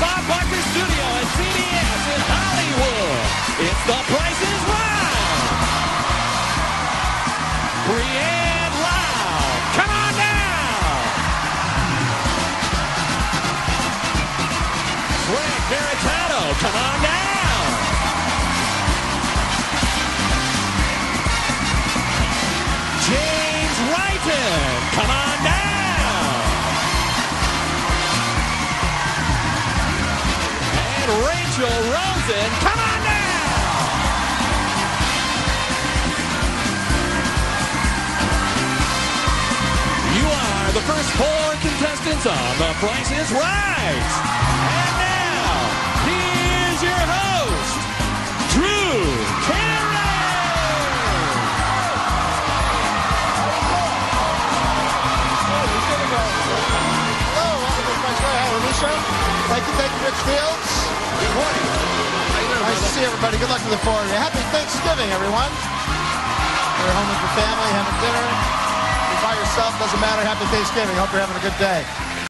Bob Barker Studio at CBS in Hollywood. It's The Price is Right. Brienne Loud, come on down. Frank Veritano, come on down. James Wrighton, come on down. And Rachel Rosen, come on down. You are the first 4 contestants on The Price is Right. And now, here's your host, Drew Carey. Hello, welcome to The Price is Right. Hi, Alicia. Thank you, Rich Fields. Good morning. How you doing, Nice to see everybody. Good luck to the 4 of you. Happy Thanksgiving, everyone. You're home with your family, having dinner. You're by yourself, doesn't matter. Happy Thanksgiving. Hope you're having a good day.